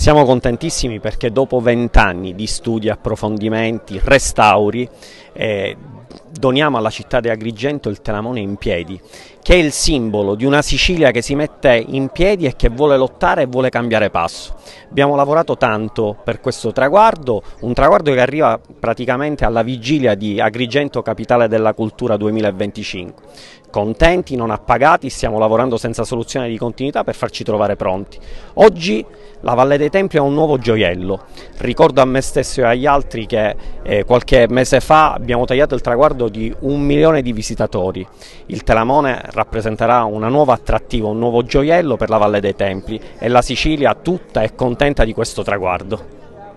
Siamo contentissimi perché dopo 20 anni di studi, approfondimenti, restauri, doniamo alla città di Agrigento il Telamone in piedi, che è il simbolo di una Sicilia che si mette in piedi e che vuole lottare e vuole cambiare passo. Abbiamo lavorato tanto per questo traguardo, un traguardo che arriva praticamente alla vigilia di Agrigento Capitale della Cultura 2025. Contenti, non appagati, stiamo lavorando senza soluzione di continuità per farci trovare pronti. Oggi la Valle dei Templi è un nuovo gioiello. Ricordo a me stesso e agli altri che qualche mese fa abbiamo tagliato il traguardo di 1 milione di visitatori. Il Telamone rappresenterà una nuova attrattiva, un nuovo gioiello per la Valle dei Templi e la Sicilia tutta è contenta di questo traguardo.